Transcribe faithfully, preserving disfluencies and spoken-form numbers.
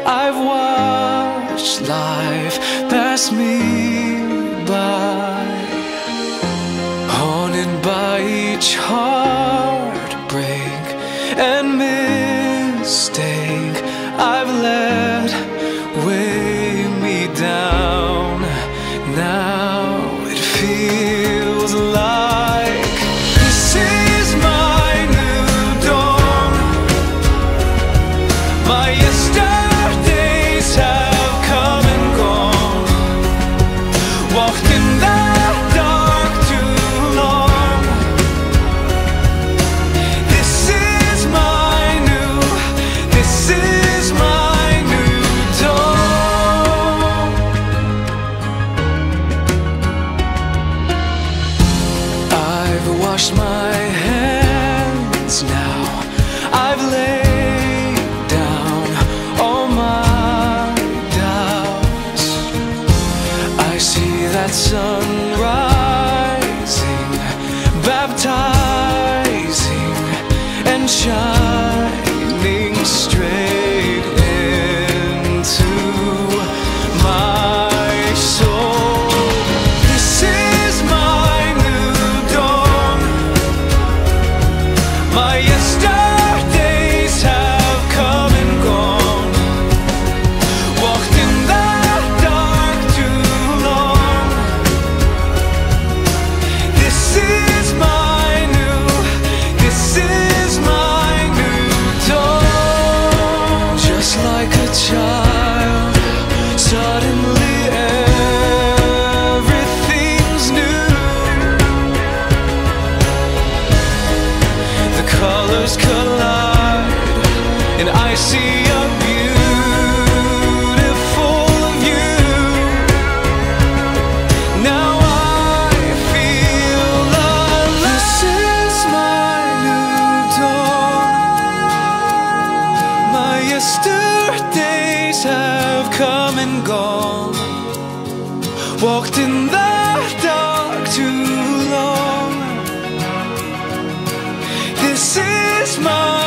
I've watched life pass me by, haunted by each heartbreak and mistake I've let weigh me down. Now it feels like this is my new dawn. My yesterdays have come and gone. Walked in the dark too long. This is my new, this is my new dawn. I've washed my hands now. I've laid down all my doubts. I see that sun rising, baptizing and shining straight into my soul. This is my new dawn. My yesterdays have come and gone. Walked in the dark too long. This is my new, this is my new dawn. Just like a child, suddenly everything's new. The colors collide and I see a beautiful view. Now I feel alive. This is my new dawn. My yesterdays have come and gone. Walked in the dark too long. This is my